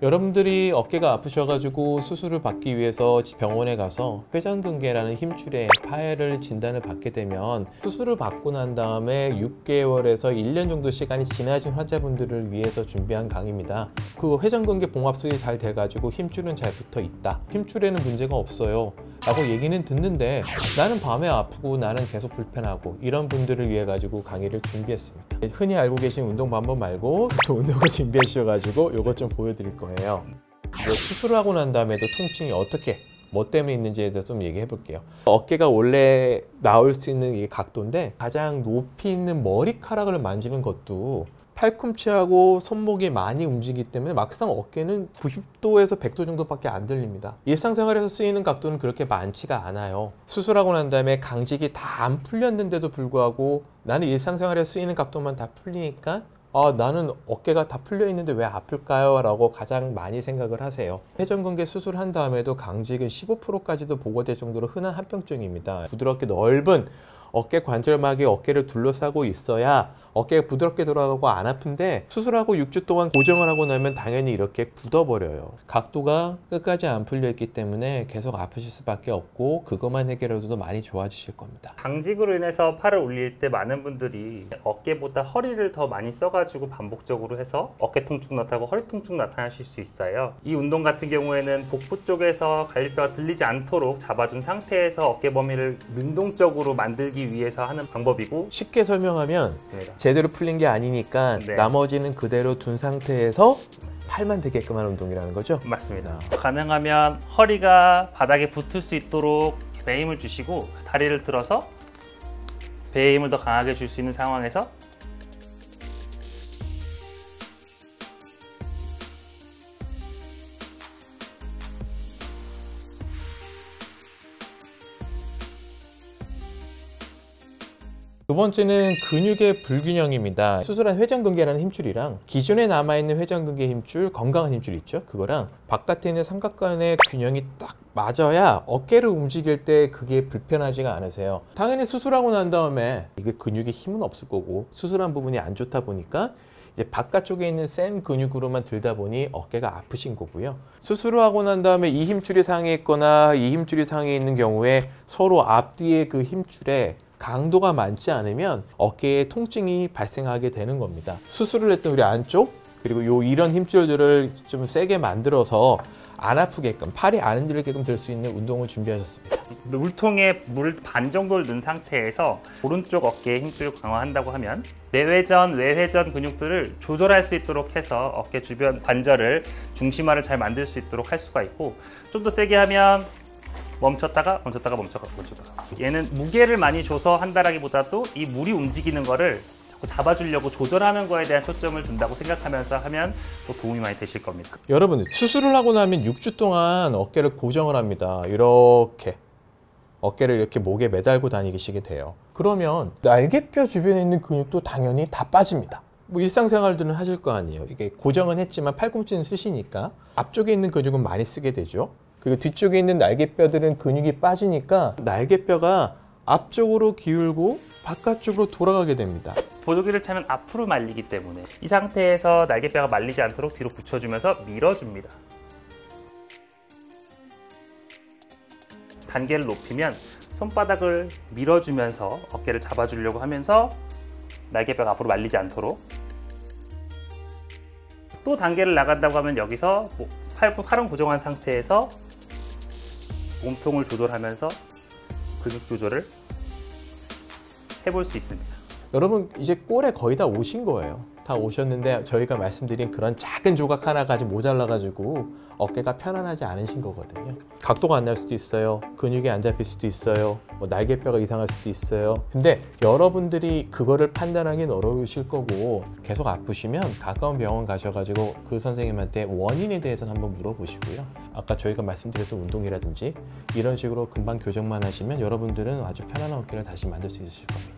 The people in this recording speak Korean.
여러분들이 어깨가 아프셔가지고 수술을 받기 위해서 병원에 가서 회전근개라는 힘줄에 파열을 진단을 받게 되면 수술을 받고 난 다음에 6개월에서 1년 정도 시간이 지나신 환자분들을 위해서 준비한 강의입니다. 그 회전근개 봉합술이 잘 돼가지고 힘줄은 잘 붙어 있다, 힘줄에는 문제가 없어요 라고 얘기는 듣는데 나는 밤에 아프고 나는 계속 불편하고 이런 분들을 위해 가지고 강의를 준비했습니다. 흔히 알고 계신 운동 방법 말고 또 운동을 준비해 주셔가지고 이것 좀 보여드릴 거예요. 수술을 하고 난 다음에도 통증이 어떻게 뭐 때문에 있는지에 대해서 좀 얘기해 볼게요. 어깨가 원래 나올 수 있는 이 각도인데 가장 높이 있는 머리카락을 만지는 것도 팔꿈치하고 손목이 많이 움직이기 때문에 막상 어깨는 90도에서 100도 정도밖에 안 들립니다. 일상생활에서 쓰이는 각도는 그렇게 많지가 않아요. 수술하고 난 다음에 강직이 다 안 풀렸는데도 불구하고 나는 일상생활에 쓰이는 각도만 다 풀리니까 나는 어깨가 다 풀려 있는데 왜 아플까요? 라고 가장 많이 생각을 하세요. 회전근개 수술한 다음에도 강직은 15%까지도 보고될 정도로 흔한 합병증입니다. 부드럽게 넓은 어깨 관절막이 어깨를 둘러싸고 있어야 어깨가 부드럽게 돌아가고 안 아픈데 수술하고 6주 동안 고정을 하고 나면 당연히 이렇게 굳어버려요. 각도가 끝까지 안 풀려 있기 때문에 계속 아프실 수밖에 없고 그것만 해결해도 많이 좋아지실 겁니다. 강직으로 인해서 팔을 올릴 때 많은 분들이 어깨보다 허리를 더 많이 써가지고 반복적으로 해서 어깨 통증 나타나고 허리 통증 나타나실 수 있어요. 이 운동 같은 경우에는 복부 쪽에서 갈비뼈가 들리지 않도록 잡아준 상태에서 어깨 범위를 능동적으로 만들기 위해서 하는 방법이고, 쉽게 설명하면 제대로 풀린 게 아니니까 나머지는 그대로 둔 상태에서 팔만 되게끔 하는 운동이라는 거죠? 맞습니다. 가능하면 허리가 바닥에 붙을 수 있도록 배에 힘을 주시고 다리를 들어서 배에 힘을 더 강하게 줄 수 있는 상황에서 두 번째는 근육의 불균형입니다. 수술한 회전근개라는 힘줄이랑 기존에 남아있는 회전근개 힘줄, 건강한 힘줄 있죠? 그거랑 바깥에 있는 삼각관의 균형이 딱 맞아야 어깨를 움직일 때 그게 불편하지가 않으세요. 당연히 수술하고 난 다음에 이게 근육에 힘은 없을 거고 수술한 부분이 안 좋다 보니까 이제 바깥쪽에 있는 센 근육으로만 들다 보니 어깨가 아프신 거고요. 수술을 하고 난 다음에 이 힘줄이 상해 있거나 이 힘줄이 상해 있는 경우에 서로 앞뒤의 그 힘줄에 강도가 많지 않으면 어깨에 통증이 발생하게 되는 겁니다. 수술을 했던 우리 안쪽 그리고 이런 힘줄들을 좀 세게 만들어서 안 아프게끔, 팔이 안 흔들리게끔 될 수 있는 운동을 준비하셨습니다. 물통에 물 반 정도를 넣은 상태에서 오른쪽 어깨에 힘줄을 강화한다고 하면 내회전, 외회전 근육들을 조절할 수 있도록 해서 어깨 주변 관절을 중심화를 잘 만들 수 있도록 할 수가 있고, 좀 더 세게 하면 멈췄다가 얘는 무게를 많이 줘서 한다라기보다도 이 물이 움직이는 거를 자꾸 잡아주려고 조절하는 거에 대한 초점을 둔다고 생각하면서 하면 또 도움이 많이 되실 겁니다. 여러분, 수술을 하고 나면 6주 동안 어깨를 고정을 합니다. 이렇게 어깨를 이렇게 목에 매달고 다니시게 돼요. 그러면 날개뼈 주변에 있는 근육도 당연히 다 빠집니다. 뭐 일상생활들은 하실 거 아니에요. 이게 고정은 했지만 팔꿈치는 쓰시니까 앞쪽에 있는 근육은 많이 쓰게 되죠. 그리고 뒤쪽에 있는 날개뼈들은 근육이 빠지니까 날개뼈가 앞쪽으로 기울고 바깥쪽으로 돌아가게 됩니다. 보조기를 차면 앞으로 말리기 때문에 이 상태에서 날개뼈가 말리지 않도록 뒤로 붙여주면서 밀어줍니다. 단계를 높이면 손바닥을 밀어주면서 어깨를 잡아주려고 하면서 날개뼈가 앞으로 말리지 않도록, 또 단계를 나간다고 하면 여기서 팔은 고정한 상태에서 몸통을 조절하면서 근육 조절을 해볼 수 있습니다. 여러분, 이제 골에 거의 다 오신 거예요. 다 오셨는데 저희가 말씀드린 그런 작은 조각 하나가 아직 모자라가지고 어깨가 편안하지 않으신 거거든요. 각도가 안 날 수도 있어요. 근육이 안 잡힐 수도 있어요. 뭐 날개뼈가 이상할 수도 있어요. 근데 여러분들이 그거를 판단하기는 어려우실 거고 계속 아프시면 가까운 병원 가셔가지고 그 선생님한테 원인에 대해서 한번 물어보시고요. 아까 저희가 말씀드렸던 운동이라든지 이런 식으로 금방 교정만 하시면 여러분들은 아주 편안한 어깨를 다시 만들 수 있으실 겁니다.